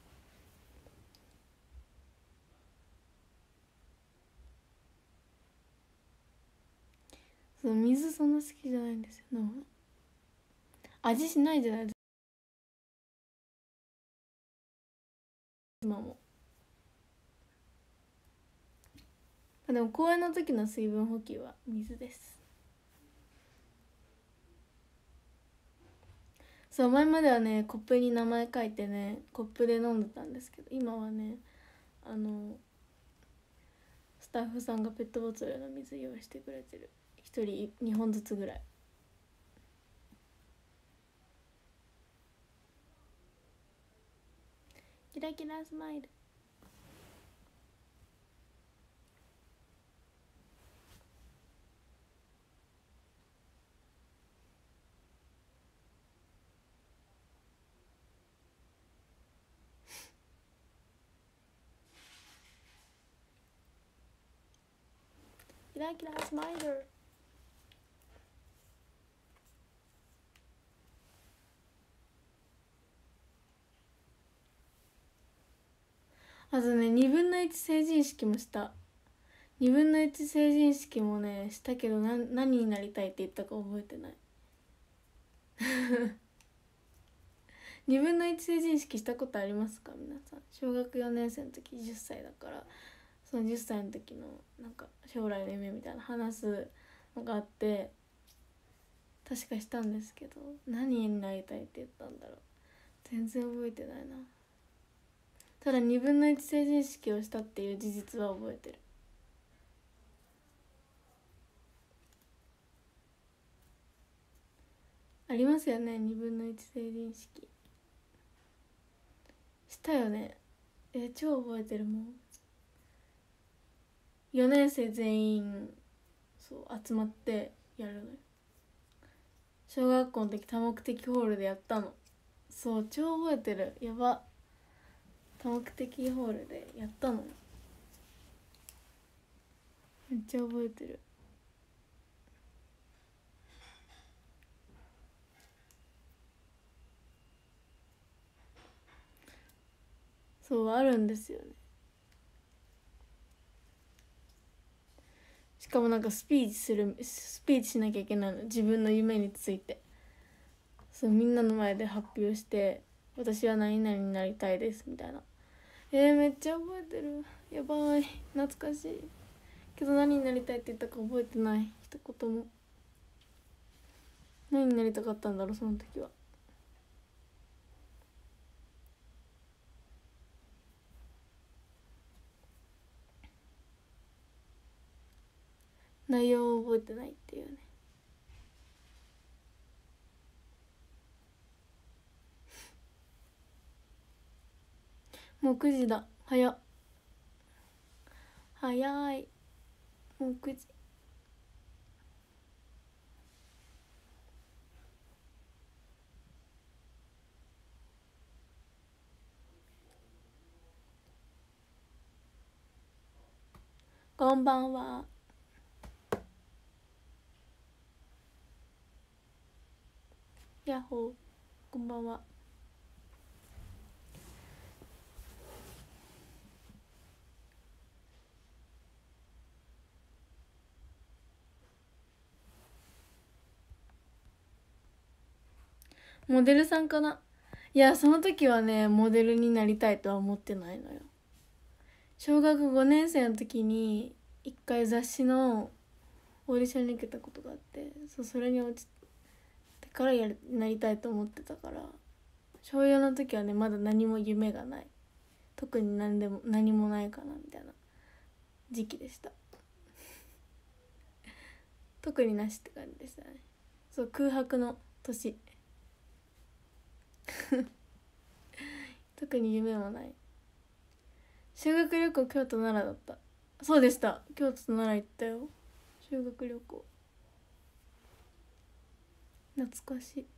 S1: そう水そんな好きじゃないんですよ飲むの。味しないじゃないですか今も。でも公園の時の水分補給は水です。そう前まではねコップに名前書いてねコップで飲んでたんですけど、今はねあのスタッフさんがペットボトルの水用意してくれてる。ひとりにほんずつぐらい。キラキラスマイル。キラキラスマイル。あとねにぶんのいち成人式もした。にぶんのいち成人式もねしたけどな何になりたいって言ったか覚えてないにぶんのいち成人式したことありますか皆さん。小学よねん生の時じゅっさいだから、そのじゅっさいの時のなんか将来の夢みたいな話すのがあって、確かしたんですけど、何になりたいって言ったんだろう、全然覚えてないな。ただにぶんのいち成人式をしたっていう事実は覚えてる。ありますよね、にぶんのいち成人式したよね。え超覚えてるもん。よねん生全員そう集まってやるのよ。小学校の時多目的ホールでやったの。そう超覚えてる。やば、多目的ホールでやったの。めっちゃ覚えてる。そうあるんですよね。しかもなんかスピーチするスピーチしなきゃいけないの、自分の夢について。そうみんなの前で発表して、私は何々になりたいですみたいな。えー、めっちゃ覚えてる。やばい、懐かしいけど何になりたいって言ったか覚えてない。一言も。何になりたかったんだろうその時は。内容を覚えてないっていうね。もうくじだ。早っ早い。もうくじ。こんばんは。やっほー、こんばんは。モデルさんかな。いやその時はねモデルになりたいとは思ってないのよ。小学ごねん生の時に一回雑誌のオーディションに受けたことがあって、そうそれに落ちてからやるなりたいと思ってたから、小よんの時はねまだ何も夢がない、特に何でも何もないかなみたいな時期でした。特になしって感じでしたね。そう空白の年特に夢もない。修学旅行京都奈良だった。そうでした、京都と奈良行ったよ、修学旅行。懐かしい。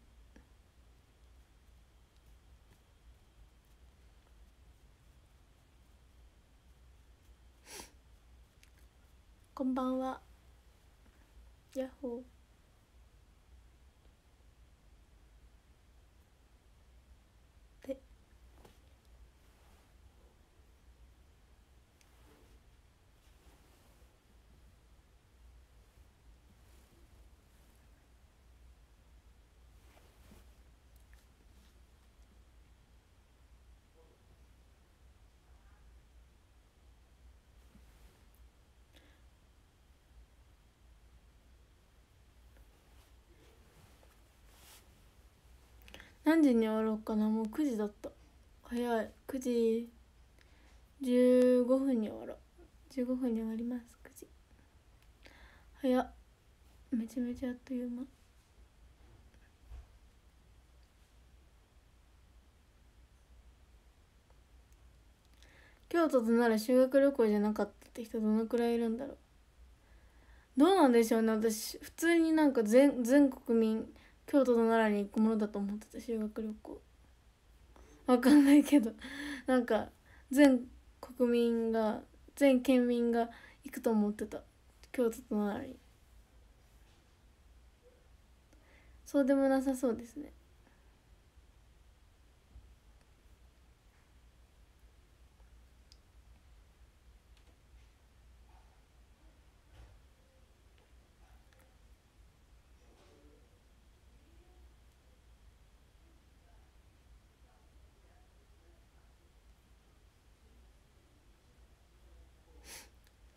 S1: こんばんは。やっほー。で何時に終わろうかな。もうくじだった。早い。くじじゅうごふんに終わろう。じゅうごふんに終わります。くじ早っ。めちゃめちゃあっという間。京都と奈良修学旅行じゃなかったって人どのくらいいるんだろう。どうなんでしょうね。私普通になんか全全国民京都と奈良に行くものだと思ってた。修学旅行わかんないけどなんか全国民が全県民が行くと思ってた、京都と奈良に。そうでもなさそうですね。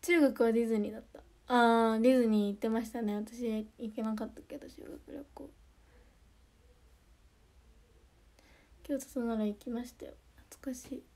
S1: 中学はディズニーだった。あーディズニー行ってましたね。私行けなかったけど修学旅行。京都と奈良行きましたよ。懐かしい。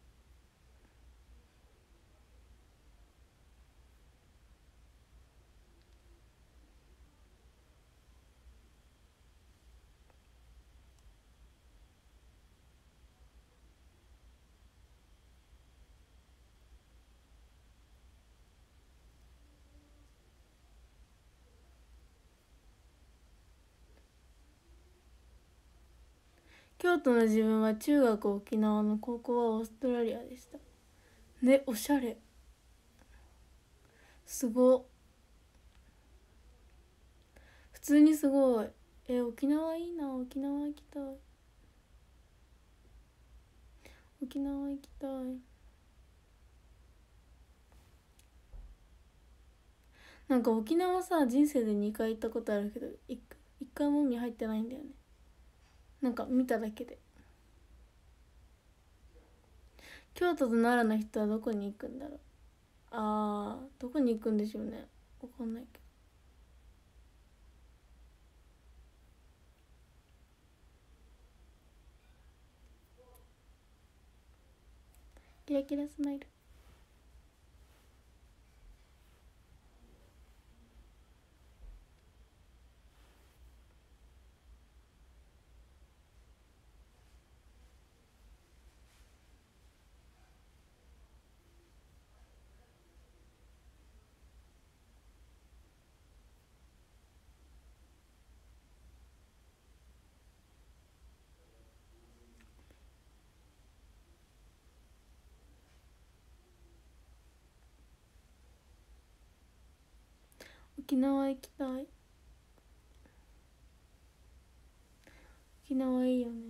S1: 京都の自分は中学沖縄の高校はオーストラリアでした。ね、おしゃれ。すご。普通にすごい。え、沖縄いいな。沖縄行きたい。沖縄行きたい。なんか沖縄さ、人生でにかい行ったことあるけど 1, 一回も海入ってないんだよね。なんか見ただけで。京都と奈良の人はどこに行くんだろう。あーどこに行くんでしょうね。わかんないけど。キラキラスマイル。沖縄行きたい。沖縄いいよね。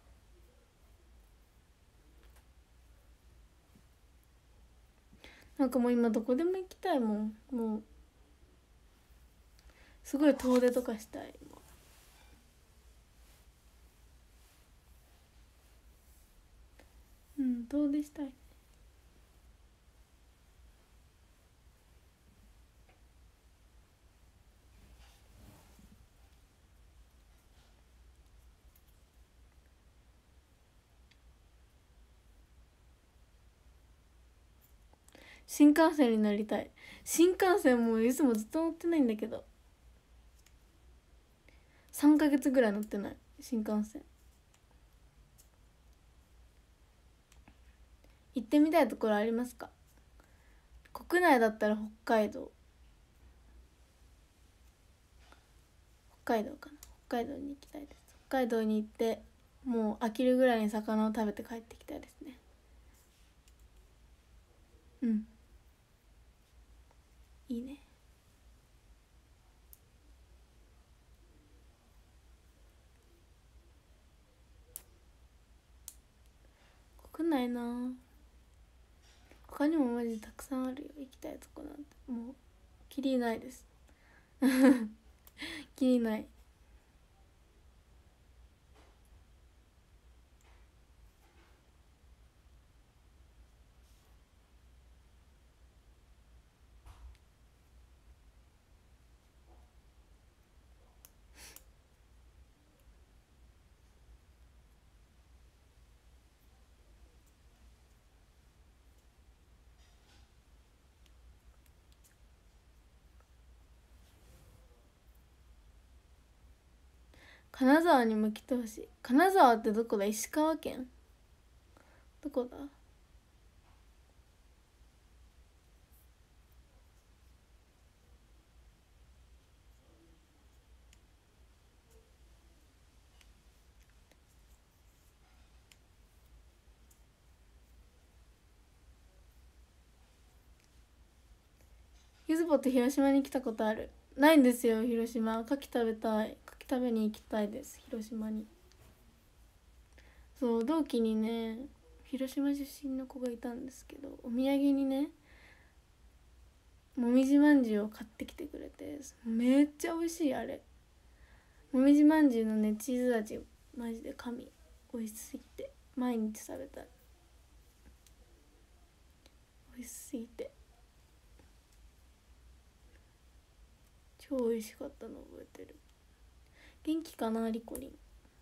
S1: なんかもう今どこでも行きたいもん。もうすごい遠出とかしたい。うん遠出したい。新幹線に乗りたい。新幹線もいつもずっと乗ってないんだけど、さんかげつぐらい乗ってない新幹線。行ってみたいところありますか？国内だったら北海道。北海道かな。北海道に行きたいです。北海道に行ってもう飽きるぐらいに魚を食べて帰ってきたいですね。うん、いいね。国内な、他にもマジでたくさんあるよ行きたいとこなんて。もうきりないですきりない。金沢にも来てほしい。金沢ってどこだ？石川県？どこだ？ゆずぽって広島に来たことある？ないんですよ広島。牡蠣食べたい。牡蠣食べに行きたいです広島に。そう同期にね広島出身の子がいたんですけど、お土産にねもみじまんじゅうを買ってきてくれて、めっちゃ美味しい。あれもみじまんじゅうのねチーズ味マジで神。美味しすぎて毎日食べたい。美味しすぎて。 超美味しかったの覚えてる。元気かなリコリン。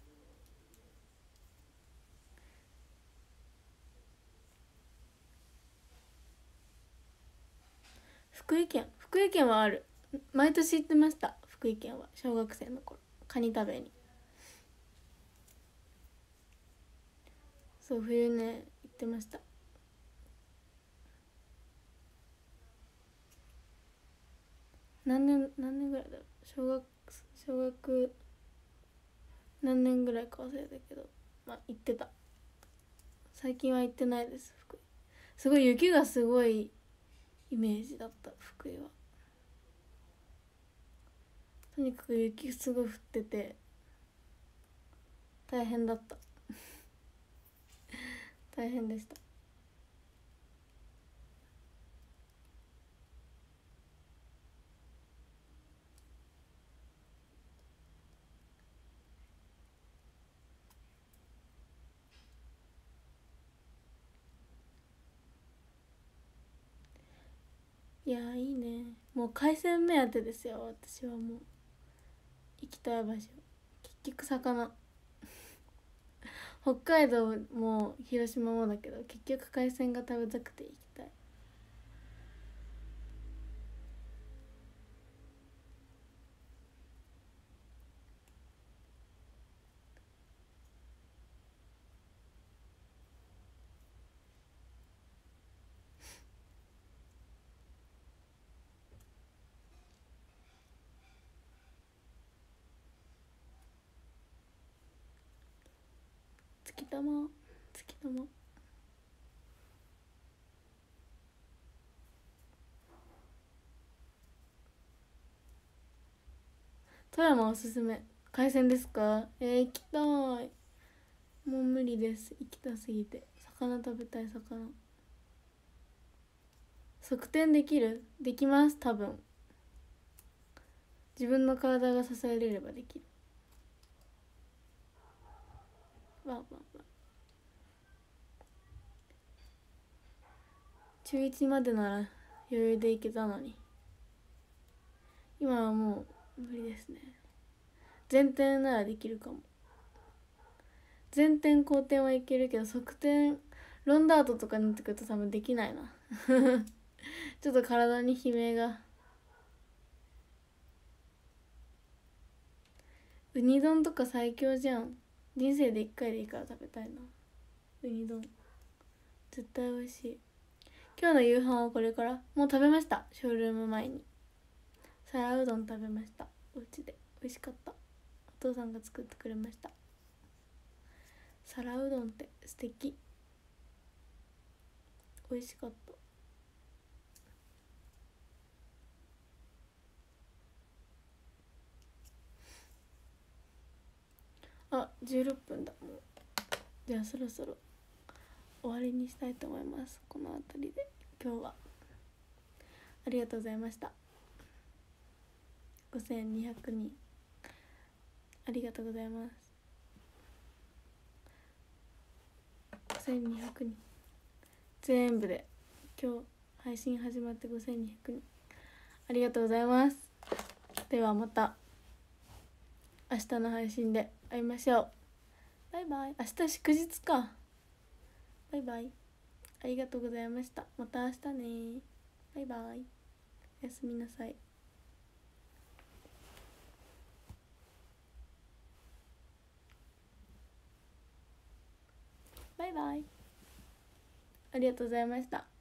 S1: 福井県福井県はある。毎年行ってました。福井県は小学生の頃カニ食べに。そう冬ね行ってました。何年何年ぐらいだろう。小学小学何年ぐらいか忘れたけど、まあ行ってた。最近は行ってないです。福井すごい雪がすごいイメージだった。福井はとにかく雪すごい降ってて大変だった大変でした。いやーいいね。もう海鮮目当てですよ私は。もう行きたい場所結局魚北海道も広島もだけど結局海鮮が食べたくて行きたい。月玉月玉富山おすすめ海鮮ですか？えー、行きたい。もう無理です。行きたすぎて。魚食べたい。魚側転できる？できます多分。自分の体が支えれればできる。わわわ。中いちまでなら余裕で行けたのに今はもう無理ですね。前転ならできるかも。前転後転はいけるけど側転ロンダートとかになってくると多分できないなちょっと体に悲鳴が。ウニ丼とか最強じゃん。人生で一回でいいから食べたいなウニ丼。絶対美味しい。今日の夕飯はこれから。もう食べました。ショールーム前に皿うどん食べました。お家で美味しかった。お父さんが作ってくれました。皿うどんって素敵。美味しかった。あ、じゅうろっぷんだもう。じゃあそろそろ終わりにしたいと思います。この辺りで今日はありがとうございました。ごせんにひゃくにんありがとうございます。ごせんにひゃくにん全部で今日配信始まってごせんにひゃくにんありがとうございます。ではまた明日の配信で会いましょう。バイバイ。明日祝日か。バイバイ。ありがとうございました。また明日ね。バイバイ。おやすみなさい。バイバイ。ありがとうございました。